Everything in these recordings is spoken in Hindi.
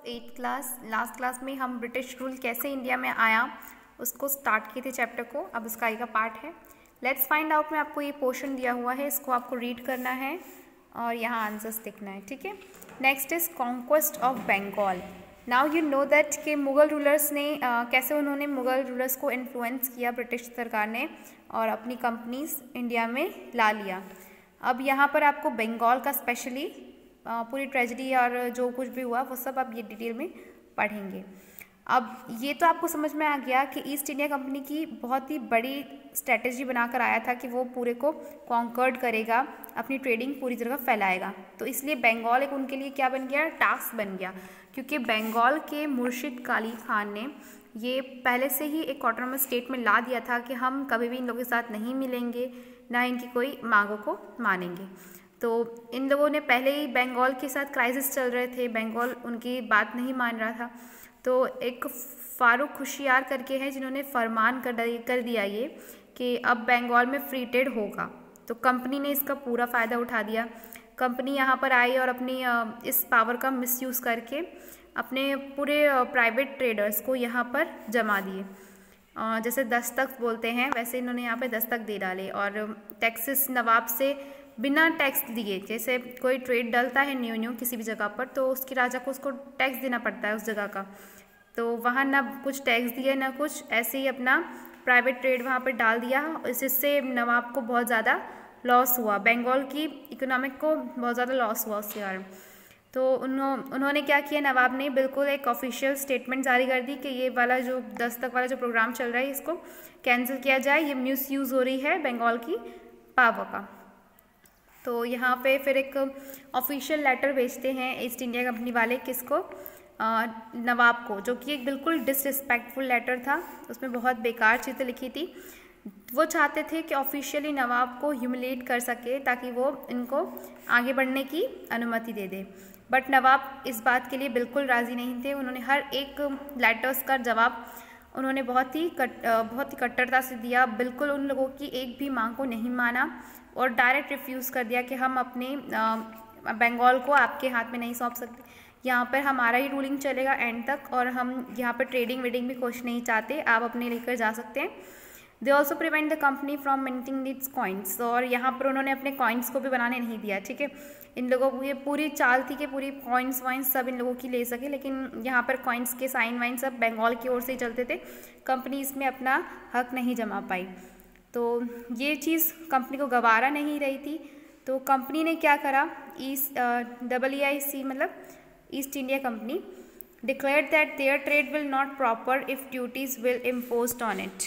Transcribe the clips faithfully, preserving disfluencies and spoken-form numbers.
एट्थ क्लास लास्ट क्लास में हम ब्रिटिश रूल कैसे इंडिया में आया उसको स्टार्ट किए थे चैप्टर को। अब उसका आगे का पार्ट है। लेट्स फाइंड आउट में आपको ये पोर्शन दिया हुआ है, इसको आपको रीड करना है और यहाँ आंसर्स लिखना है, ठीक है। Next is conquest of Bengal. Now you know that कि मुग़ल रूलर्स ने uh, कैसे उन्होंने मुग़ल रूलर्स को इन्फ्लुएंस किया ब्रिटिश सरकार ने और अपनी कंपनीज इंडिया में ला लिया। अब यहाँ पर आपको बंगाल का स्पेशली पूरी ट्रेजेडी और जो कुछ भी हुआ वो सब आप ये डिटेल में पढ़ेंगे। अब ये तो आपको समझ में आ गया कि ईस्ट इंडिया कंपनी की बहुत ही बड़ी स्ट्रेटजी बनाकर आया था कि वो पूरे को कॉन्कर्ड करेगा, अपनी ट्रेडिंग पूरी जगह फैलाएगा। तो इसलिए बंगाल एक उनके लिए क्या बन गया, टास्क बन गया, क्योंकि बंगाल के मुर्शिद काली खान ने ये पहले से ही एक ऑटोनोमस स्टेट में ला दिया था कि हम कभी भी इन लोगों के साथ नहीं मिलेंगे, ना इनकी कोई मांगों को मानेंगे। तो इन लोगों ने पहले ही बंगाल के साथ क्राइसिस चल रहे थे, बंगाल उनकी बात नहीं मान रहा था। तो एक फारूक खुशियार करके हैं जिन्होंने फरमान कर कर दिया ये कि अब बंगाल में फ्री ट्रेड होगा। तो कंपनी ने इसका पूरा फ़ायदा उठा दिया। कंपनी यहाँ पर आई और अपनी इस पावर का मिसयूज़ करके अपने पूरे प्राइवेट ट्रेडर्स को यहाँ पर जमा दिए। जैसे दस्तक बोलते हैं वैसे इन्होंने यहाँ पे दस्तक दे डाले और टैक्सेस नवाब से बिना टैक्स दिए, जैसे कोई ट्रेड डलता है न्यू न्यू किसी भी जगह पर तो उसकी राजा को उसको टैक्स देना पड़ता है उस जगह का, तो वहाँ ना कुछ टैक्स दिया ना कुछ, ऐसे ही अपना प्राइवेट ट्रेड वहाँ पर डाल दिया। इससे नवाब को बहुत ज़्यादा लॉस हुआ, बंगाल की इकोनॉमिक को बहुत ज़्यादा लॉस हुआ उसके कारण। तो उन्हों, उन्होंने क्या किया, नवाब ने बिल्कुल एक ऑफिशियल स्टेटमेंट जारी कर दी कि ये वाला जो दस्तक वाला जो प्रोग्राम चल रहा है इसको कैंसिल किया जाए, ये मिस यूज़ हो रही है बंगाल की पावर का। तो यहाँ पे फिर एक ऑफिशियल लेटर भेजते हैं ईस्ट इंडिया कंपनी वाले, किसको, आ, नवाब को, जो कि एक बिल्कुल डिसरिस्पेक्टफुल लेटर था, उसमें बहुत बेकार चीज़ें लिखी थी। वो चाहते थे कि ऑफिशियली नवाब को ह्यूमिलेट कर सके ताकि वो इनको आगे बढ़ने की अनुमति दे दे, बट नवाब इस बात के लिए बिल्कुल राज़ी नहीं थे। उन्होंने हर एक लेटर्स का जवाब उन्होंने बहुत ही कट बहुत ही कट्टरता से दिया, बिल्कुल उन लोगों की एक भी मांग को नहीं माना और डायरेक्ट रिफ्यूज़ कर दिया कि हम अपने बंगाल को आपके हाथ में नहीं सौंप सकते, यहाँ पर हमारा ही रूलिंग चलेगा एंड तक और हम यहाँ पर ट्रेडिंग वेडिंग भी कुछ नहीं चाहते, आप अपने लेकर जा सकते हैं। They also prevent the company from minting its coins, और यहाँ पर उन्होंने अपने कॉइन्स को भी बनाने नहीं दिया, ठीक है। इन लोगों को ये पूरी चाल थी कि पूरी कॉइन्स वाइन्स सब इन लोगों की ले सके, लेकिन यहाँ पर कॉइन्स के साइन वाइन सब बंगाल की ओर से ही चलते थे, कंपनी इसमें अपना हक नहीं जमा पाई। तो ये चीज़ कंपनी को गवारा नहीं रही थी, तो कंपनी ने क्या करा, east double E I C मतलब East India Company declared that there trade will not proper if duties will imposed on it.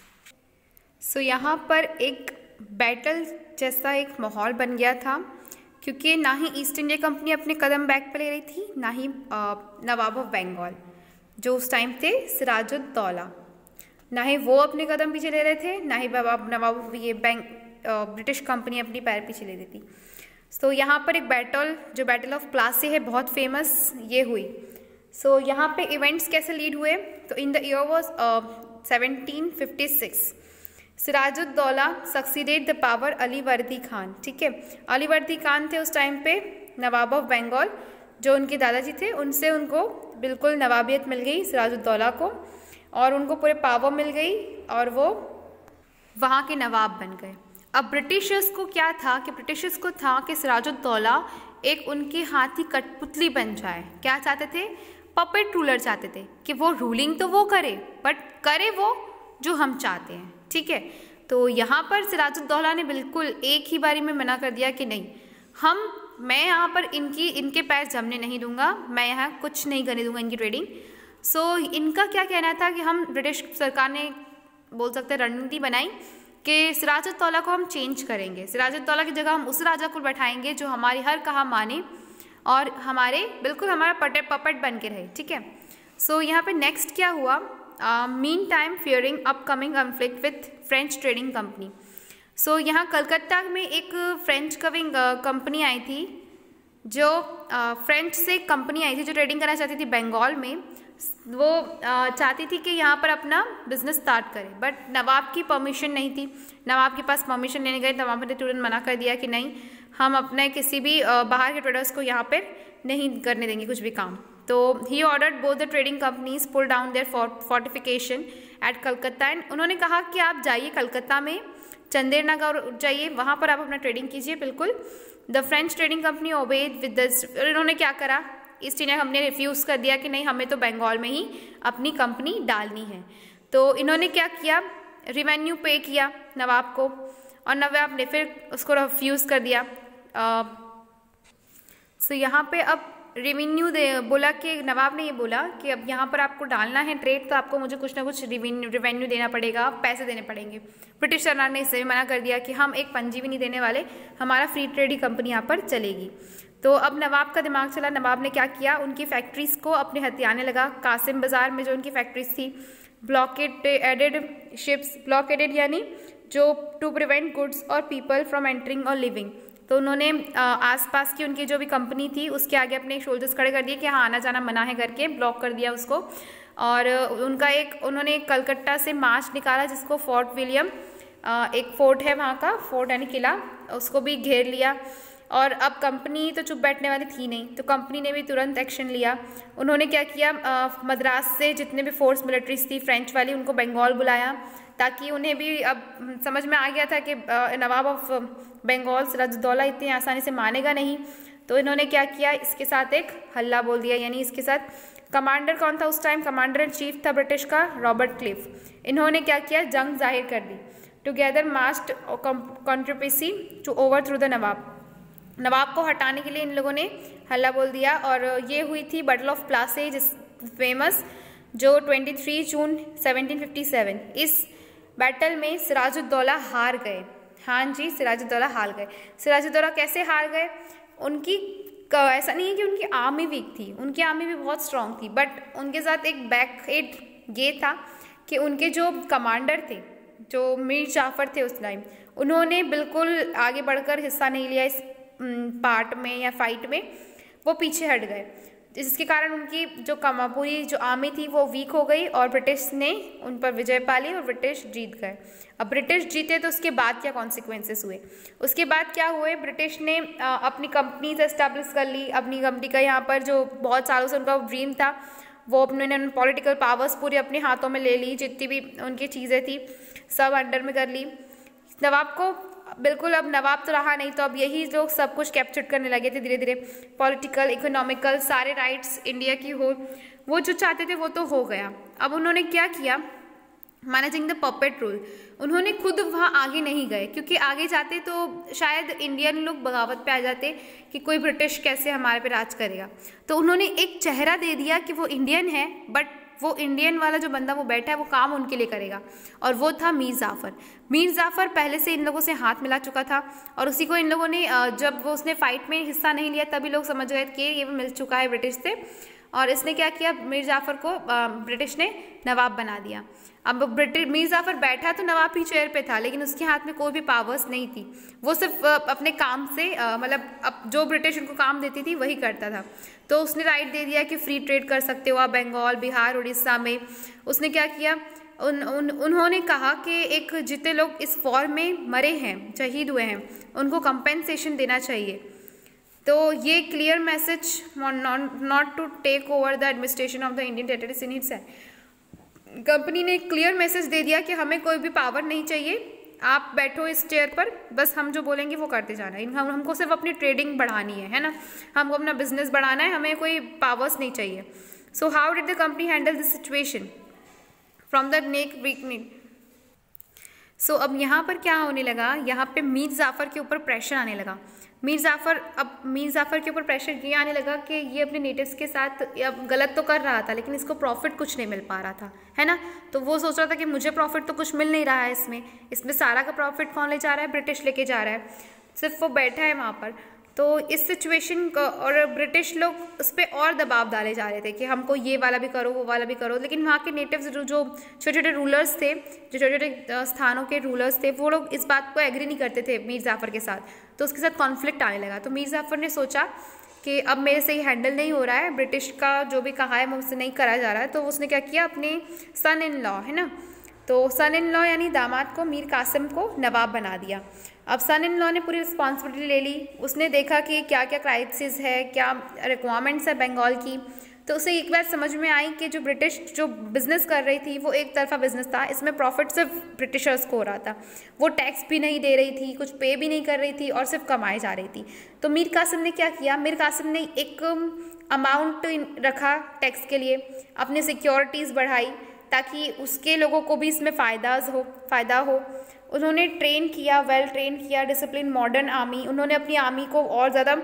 So यहाँ पर एक बैटल जैसा एक माहौल बन गया था, क्योंकि ना ही ईस्ट इंडिया कंपनी अपने कदम बैक पे ले रही थी, ना ही नवाब ऑफ बंगाल जो उस टाइम थे सिराजुद्दौला, ना ही वो अपने कदम पीछे ले रहे थे, ना ही नवाब ये बैंक ब्रिटिश कंपनी अपनी पैर पीछे ले रही थी। सो so, यहाँ पर एक बैटल जो बैटल ऑफ प्लासी है बहुत फेमस ये हुई। सो so, यहाँ पे इवेंट्स कैसे लीड हुए, तो in the year was seventeen fifty six Sirajuddaulah succeeded the power Alivardi Khan, ठीक है। अलीवर्दी खान थे उस टाइम पे नवाब ऑफ बंगाल, जो उनके दादाजी थे, उनसे उनको बिल्कुल नवाबियत मिल गई सिराजुद्दौला को और उनको पूरे पावर मिल गई और वो वहाँ के नवाब बन गए। अब ब्रिटिशर्स को क्या था कि ब्रिटिशर्स को था कि सिराजुद्दौला एक उनके हाथ ही कठपुतली बन जाए। क्या चाहते थे, पपेट रूलर चाहते थे कि वो रूलिंग तो वो करे बट करे वो जो हम चाहते हैं, ठीक है। तो यहाँ पर सिराजुद्दौला ने बिल्कुल एक ही बारी में मना कर दिया कि नहीं, हम मैं यहाँ पर इनकी इनके पैर जमने नहीं दूंगा, मैं यहाँ कुछ नहीं करने दूंगा इनकी ट्रेडिंग। सो so, इनका क्या कहना था कि हम ब्रिटिश सरकार ने बोल सकते हैं रणनीति बनाई कि सिराजुद्दौला को हम चेंज करेंगे, सिराजुद्दौला की जगह हम उस राजा को बैठाएंगे जो हमारी हर कहा माने और हमारे बिल्कुल हमारा पटे पपट बन के रहे, ठीक है। सो so, यहाँ पे नेक्स्ट क्या हुआ, mean time fearing upcoming conflict with French trading company. So यहाँ कलकत्ता में एक फ्रेंच कविंग कंपनी आई थी, जो फ्रेंच से कंपनी आई थी जो ट्रेडिंग करना चाहती थी बंगाल में। वो चाहती थी कि यहाँ पर अपना बिजनेस स्टार्ट करे, बट नवाब की परमिशन नहीं थी। नवाब के पास परमिशन लेने गए, नवाब ने तुरंत मना कर दिया कि नहीं, हम अपने किसी भी बाहर के ट्रेडर्स को यहाँ पर नहीं करने देंगे कुछ भी काम। तो he ordered both the trading companies pull down their fortification at Calcutta and उन्होंने कहा कि आप जाइए कलकत्ता में चंदेर नगर जाइए, वहाँ पर आप अपना ट्रेडिंग कीजिए। बिल्कुल the French trading company obeyed with this, इन्होंने क्या करा, ईस्ट इंडिया कंपनी ने रिफ्यूज़ कर दिया कि नहीं हमें तो बंगाल में ही अपनी कंपनी डालनी है। तो इन्होंने क्या किया, रिवेन्यू पे किया नवाब को और नवाब ने फिर उसको रिफ्यूज़ कर दिया। सो so, यहाँ पे अब रेवेन्यू दे बोला कि नवाब ने ये बोला कि अब यहाँ पर आपको डालना है ट्रेड तो आपको मुझे कुछ ना कुछ रिवेन्यू रिवेन्यू देना पड़ेगा, पैसे देने पड़ेंगे। ब्रिटिश सरकार ने इससे भी मना कर दिया कि हम एक पंजी भी नहीं देने वाले, हमारा फ्री ट्रेड ही कंपनी यहाँ पर चलेगी। तो अब नवाब का दिमाग चला, नवाब ने क्या किया, उनकी फैक्ट्रीज़ को अपने हथियाने लगा। कासिम बाज़ार में जो उनकी फैक्ट्रीज थी, ब्लॉकेड एडेड शिप्स, ब्लॉकेडेड यानी जो टू प्रिवेंट गुड्स और पीपल फ्रॉम एंटरिंग और लिविंग। तो उन्होंने आसपास की उनकी जो भी कंपनी थी उसके आगे अपने शोल्डर्स खड़े कर दिए कि हाँ आना जाना मना है करके, ब्लॉक कर दिया उसको। और उनका एक उन्होंने एक कलकत्ता से मार्च निकाला जिसको फोर्ट विलियम, एक फोर्ट है वहाँ का, फोर्ट यानी किला, उसको भी घेर लिया। और अब कंपनी तो चुप बैठने वाली थी नहीं, तो कंपनी ने भी तुरंत एक्शन लिया। उन्होंने क्या किया, मद्रास से जितने भी फोर्स मिलिट्रीज थी फ्रेंच वाली उनको बंगाल बुलाया, ताकि उन्हें भी अब समझ में आ गया था कि नवाब ऑफ बंगाल सिराजुद्दौला इतनी आसानी से मानेगा नहीं। तो इन्होंने क्या किया, इसके साथ एक हल्ला बोल दिया, यानी इसके साथ कमांडर कौन था उस टाइम, कमांडर इन चीफ था ब्रिटिश का रॉबर्ट क्लिफ। इन्होंने क्या किया, जंग जाहिर कर दी। Together marched conspiracy to overthrow the nawab, nawab को हटाने के लिए इन लोगों ने हल्ला बोल दिया। और ये हुई थी बैटल ऑफ प्लासे, जिस फेमस, जो तेईस जून सत्रह सौ सत्तावन। इस बैटल में सिराजुद्दौला हार गए। हाँ जी, सिराजुद्दौला हार गए। सिराजुद्दौला कैसे हार गए, उनकी ऐसा नहीं है कि उनकी आर्मी वीक थी, उनकी आर्मी भी बहुत स्ट्रांग थी, बट उनके साथ एक बैकहेड ये था कि उनके जो कमांडर थे, जो मीर जाफर थे उस टाइम, उन्होंने बिल्कुल आगे बढ़कर हिस्सा नहीं लिया इस पार्ट में या फाइट में, वो पीछे हट गए, जिसके कारण उनकी जो कमा पूरी जो आर्मी थी वो वीक हो गई और ब्रिटिश ने उन पर विजय पा ली और ब्रिटिश जीत गए। अब ब्रिटिश जीते तो उसके बाद क्या कॉन्सिक्वेंसेस हुए, उसके बाद क्या हुए, ब्रिटिश ने आ, अपनी कंपनीज एस्टैब्लिश कर ली। अपनी कंपनी का यहाँ पर जो बहुत सालों से उनका ड्रीम था वो अपने पॉलिटिकल पावर्स पूरी अपने हाथों में ले ली, जितनी भी उनकी चीज़ें थी सब अंडर में कर ली। नवाब को बिल्कुल अब नवाब तो रहा नहीं, तो अब यही लोग सब कुछ कैप्चर करने लगे थे धीरे धीरे, पॉलिटिकल इकोनॉमिकल सारे राइट्स इंडिया की हो, वो जो चाहते थे वो तो हो गया। अब उन्होंने क्या किया, मैनेजिंग द पपेट रूल, उन्होंने खुद वहाँ आगे नहीं गए, क्योंकि आगे जाते तो शायद इंडियन लोग बगावत पे आ जाते कि कोई ब्रिटिश कैसे हमारे पे राज करेगा। तो उन्होंने एक चेहरा दे दिया कि वो इंडियन है, बट वो इंडियन वाला जो बंदा वो बैठा है वो काम उनके लिए करेगा, और वो था मीर जाफ़र। मीर जाफ़र पहले से इन लोगों से हाथ मिला चुका था और उसी को इन लोगों ने, जब वो उसने फाइट में हिस्सा नहीं लिया तभी लोग समझ गए कि ये मिल चुका है ब्रिटिश से, और इसने क्या किया, मीर जाफ़र को ब्रिटिश ने नवाब बना दिया। अब ब्रिटिश मीर जाफ़र बैठा तो नवाब ही चेयर पे था, लेकिन उसके हाथ में कोई भी पावर्स नहीं थी, वो सिर्फ अपने काम से, मतलब अब जो ब्रिटिश उनको काम देती थी वही करता था। तो उसने राइट दे दिया कि फ्री ट्रेड कर सकते हो आप बंगाल, बिहार, उड़ीसा में। उसने क्या किया, उन, उन उन्होंने कहा कि एक जितने लोग इस वॉर में मरे हैं, शहीद हुए हैं, उनको कंपेंसेशन देना चाहिए। तो ये clear message, not to take over the administration of the Indian territories in its है। कंपनी ने क्लियर मैसेज दे दिया कि हमें कोई भी पावर नहीं चाहिए, आप बैठो इस चेयर पर, बस हम जो बोलेंगे वो करते जाना है, हम हमको सिर्फ अपनी ट्रेडिंग बढ़ानी है, है ना, हमको अपना बिजनेस बढ़ाना है, हमें कोई पावर्स नहीं चाहिए। So how did the company handle this situation from the neck week need. सो अब यहाँ पर क्या होने लगा, यहाँ पे मीर जाफ़र के ऊपर प्रेशर आने लगा। मीर जाफ़र अब मीर जाफ़र के ऊपर प्रेशर ये आने लगा कि ये अपने नेटिव्स के साथ अब गलत तो कर रहा था, लेकिन इसको प्रॉफिट कुछ नहीं मिल पा रहा था, है ना। तो वो सोच रहा था कि मुझे प्रॉफिट तो कुछ मिल नहीं रहा है इसमें इसमें सारा का प्रॉफिट कौन ले जा रहा है, ब्रिटिश लेके जा रहा है, सिर्फ वो बैठा है वहाँ पर। तो इस सिचुएशन को, और ब्रिटिश लोग उस पर और दबाव डाले जा रहे थे कि हमको ये वाला भी करो, वो वाला भी करो, लेकिन वहाँ के नेटिव्स जो छोटे छोटे रूलर्स थे, जो छोटे छोटे स्थानों के रूलर्स थे, वो लोग इस बात को एग्री नहीं करते थे मीर जाफ़र के साथ, तो उसके साथ कॉन्फ्लिक्ट आने लगा। तो मीर जाफ़र ने सोचा कि अब मेरे से ही हैंडल नहीं हो रहा है, ब्रिटिश का जो भी कहा है मुझसे नहीं करा जा रहा है, तो उसने क्या किया, अपने सन इन लॉ, है ना, तो सन इन लॉ यानी दामाद को, मीर कासिम को नवाब बना दिया। अब सन इन लॉ ने पूरी रिस्पॉन्सिबिलिटी ले ली, उसने देखा कि क्या क्या क्राइसिस है, क्या रिक्वायरमेंट्स है बंगाल की, तो उसे एक बात समझ में आई कि जो ब्रिटिश जो बिज़नेस कर रही थी वो एक तरफा बिजनेस था, इसमें प्रॉफिट सिर्फ ब्रिटिशर्स को हो रहा था, वो टैक्स भी नहीं दे रही थी, कुछ पे भी नहीं कर रही थी और सिर्फ कमाई जा रही थी। तो मीर कासिम ने क्या किया, मीर कासिम ने एक अमाउंट रखा टैक्स के लिए, अपनी सिक्योरिटीज़ बढ़ाई ताकि उसके लोगों को भी इसमें फ़ायदा हो फ़ायदा हो उन्होंने ट्रेन किया, वेल ट्रेन किया, डिसिप्लिन मॉडर्न आर्मी, उन्होंने अपनी आर्मी को और ज़्यादा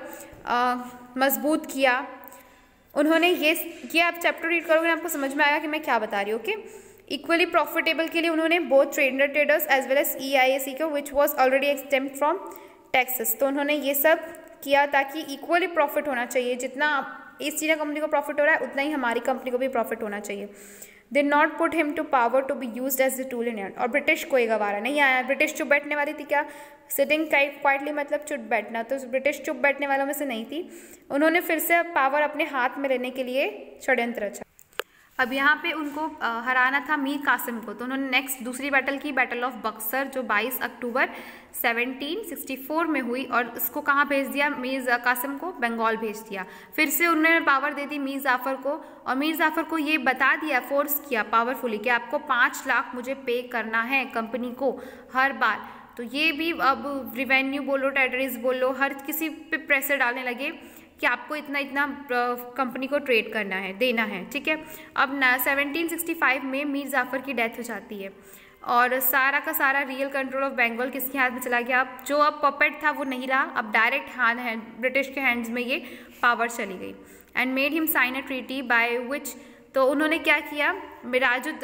मजबूत किया। उन्होंने ये किया, आप चैप्टर रीड करोगे आपको समझ में आएगा कि मैं क्या बता रही हूँ। ओके, इक्वली प्रॉफिटेबल के लिए उन्होंने both trader traders as well as E I A C को which was already exempt from taxes. तो उन्होंने ये सब किया ताकि इक्वली प्रॉफिट होना चाहिए, जितना ईस्ट इंडिया कंपनी को प्रॉफिट हो रहा है उतना ही हमारी कंपनी को भी प्रॉफिट होना चाहिए। They not put him to power to be use as the tool in hand. और ब्रिटिश को ये गवारा नहीं आया, ब्रिटिश चुप बैठने वाली थी क्या, सिटिंग क्वाइटली मतलब चुप बैठना, तो ब्रिटिश चुप बैठने वालों में से नहीं थी। उन्होंने फिर से पावर अपने हाथ में लेने के लिए षड्यंत्र रचा। अब यहाँ पे उनको हराना था मीर कासिम को, तो उन्होंने नेक्स्ट दूसरी बैटल की, बैटल ऑफ बक्सर, जो बाईस अक्टूबर सत्रह सौ चौंसठ में हुई, और इसको कहाँ भेज दिया, मीर कासिम को बंगाल भेज दिया। फिर से उन्होंने पावर दे दी मीर जाफ़र को, और मीर जाफ़र को ये बता दिया, फोर्स किया पावरफुली कि आपको पाँच लाख मुझे पे करना है कंपनी को हर बार। तो ये भी अब रिवेन्यू बोलो, टेरिटरीज बोलो, हर किसी पे प्रेशर डालने लगे कि आपको इतना इतना कंपनी को ट्रेड करना है, देना है, ठीक है। अब ना सत्रह सौ पैंसठ में मीर जाफ़र की डेथ हो जाती है और सारा का सारा रियल कंट्रोल ऑफ बंगाल किसके हाथ में चला गया। अब जो अब पपेट था वो नहीं रहा, अब डायरेक्ट हाथ है ब्रिटिश के हैंड्स में ये पावर चली गई। And made him sign a treaty by which, तो उन्होंने क्या किया, मिराजुद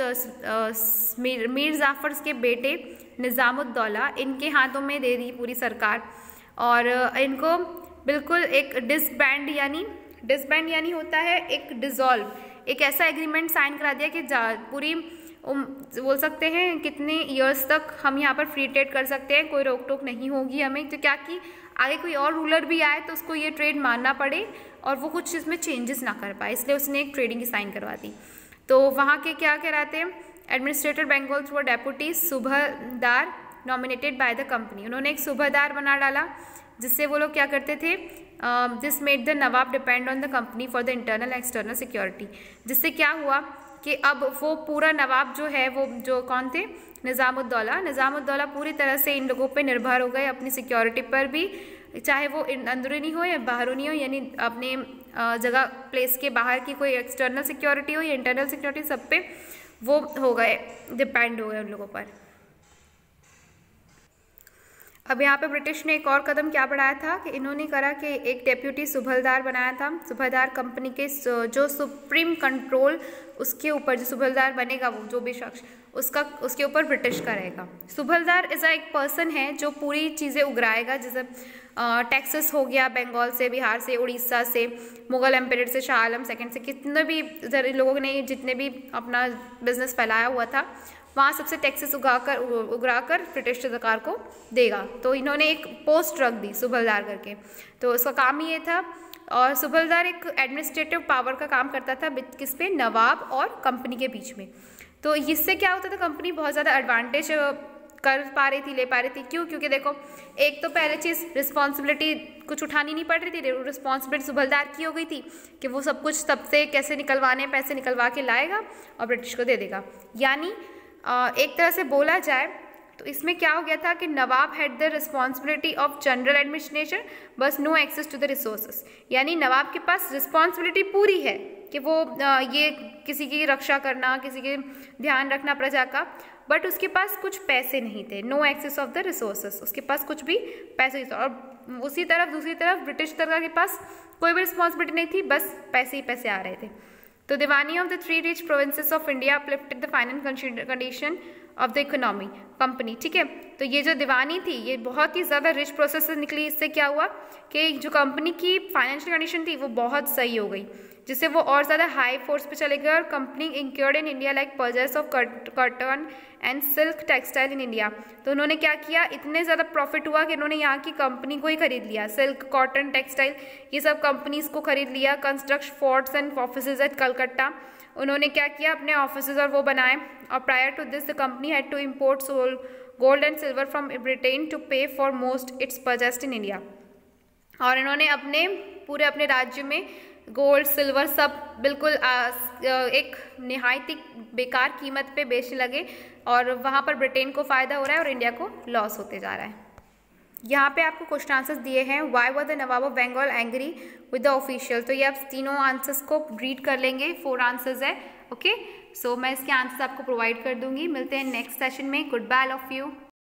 मीर, मीर जाफ़र के बेटे निज़ामुद्दौला, इनके हाथों में दे दी पूरी सरकार, और इनको बिल्कुल एक डिसबैंड यानी डिसबैंड यानी होता है एक डिज़ोल्व, एक ऐसा एग्रीमेंट साइन करा दिया कि पूरी उम, बोल सकते हैं कितने ईयर्स तक हम यहाँ पर फ्री ट्रेड कर सकते हैं, कोई रोक टोक नहीं होगी हमें। तो क्या कि आगे कोई और रूलर भी आए तो उसको ये ट्रेड मानना पड़े और वो कुछ इसमें चेंजेस ना कर पाए, इसलिए उसने एक ट्रेडिंग की साइन करवा दी। तो वहाँ के क्या कहलाते हैं, administrator Bengal through deputy subedar nominated by the company, उन्होंने एक सूबेदार बना डाला जिससे वो लोग क्या करते थे, this made the nawab depend on the company for the internal external security. जिससे क्या हुआ कि अब वो पूरा नवाब जो है, वो जो कौन थे, निज़ामुद्दौला, निज़ामुद्दौला पूरी तरह से इन लोगों पे निर्भर हो गए, अपनी सिक्योरिटी पर भी, चाहे वो अंदरूनी हो या बाहरूनी हो, यानी अपने जगह प्लेस के बाहर की कोई एक्सटर्नल सिक्योरिटी हो या इंटरनल सिक्योरिटी, सब पे वो हो गए, डिपेंड हो गए उन लोगों पर। अब यहाँ पे ब्रिटिश ने एक और कदम क्या बढ़ाया था कि इन्होंने करा कि एक डेप्यूटी सूबेदार बनाया था। सूबेदार कंपनी के जो सुप्रीम कंट्रोल उसके ऊपर, जो सूबेदार बनेगा वो जो भी शख्स, उसका उसके ऊपर ब्रिटिश का रहेगा। सूबेदार इज़ एक पर्सन है जो पूरी चीज़ें उगराएगा, जैसे टैक्सेस हो गया बंगाल से, बिहार से, उड़ीसा से, मुगल एम्पायर से, शाह आलम सेकंड से, कितने भी इधर लोगों ने जितने भी अपना बिजनेस फैलाया हुआ था वहाँ सबसे टैक्सेस उगाकर उगराकर ब्रिटिश सरकार को देगा। तो इन्होंने एक पोस्ट रख दी सूबेदार करके, तो उसका काम ही ये था। और सूबेदार एक एडमिनिस्ट्रेटिव पावर का काम करता था किस पे, नवाब और कंपनी के बीच में। तो इससे क्या होता था, कंपनी बहुत ज़्यादा एडवांटेज कर पा रही थी, ले पा रही थी। क्यों? क्योंकि देखो, एक तो पहले चीज़ रिस्पॉन्सिबिलिटी कुछ उठानी नहीं पड़ रही थी, रिस्पॉन्सिबिलिटी सूबेदार की हो गई थी कि वो सब कुछ सबसे कैसे निकलवाने, पैसे निकलवा के लाएगा और ब्रिटिश को दे देगा। यानी एक तरह से बोला जाए तो इसमें क्या हो गया था कि nawab had the responsibility of general administration बस no access to the resources. यानी नवाब के पास रिस्पॉन्सिबिलिटी पूरी है कि वो ये किसी की रक्षा करना, किसी के ध्यान रखना प्रजा का, बट उसके पास कुछ पैसे नहीं थे, no access of the resources, उसके पास कुछ भी पैसे नहीं थे। और उसी तरफ दूसरी तरफ ब्रिटिश सरकार के पास कोई भी रिस्पॉन्सिबिलिटी नहीं थी, बस पैसे ही पैसे आ रहे थे। तो diwani of the three rich provinces of India uplifted the financial condition of the economy company, ठीक है। तो ये जो दीवानी थी ये बहुत ही ज़्यादा रिच प्रोसेस से निकली। इससे क्या हुआ कि जो कंपनी की फाइनेंशियल कंडीशन थी वो बहुत सही हो गई, जिससे वो और ज़्यादा हाई फोर्स पे चले गए। और company incurred in India like purchase of cotton and silk textile in India. तो उन्होंने क्या किया, इतने ज़्यादा प्रॉफिट हुआ कि उन्होंने यहाँ की कंपनी को ही खरीद लिया, सिल्क, कॉटन, टेक्सटाइल, ये सब कंपनीज को खरीद लिया। Construct forts and offices at Calcutta, उन्होंने क्या किया, अपने ऑफिसेज और वो बनाए। और prior to this the company had to import sole gold and silver from Britain to pay for most its purchased in India. और इन्होंने अपने पूरे अपने राज्य में गोल्ड सिल्वर सब बिल्कुल एक निहायती बेकार कीमत पे बेचने लगे और वहाँ पर ब्रिटेन को फ़ायदा हो रहा है और इंडिया को लॉस होते जा रहा है। यहाँ पे आपको क्वेश्चन आंसर्स दिए हैं। Why were the nawab of Bengal angry with the official, तो ये आप तीनों आंसर्स को रीड कर लेंगे, फोर आंसर्स है। ओके, सो मैं इसके आंसर्स आपको प्रोवाइड कर दूंगी। मिलते हैं नेक्स्ट सेशन में। Good bye of you.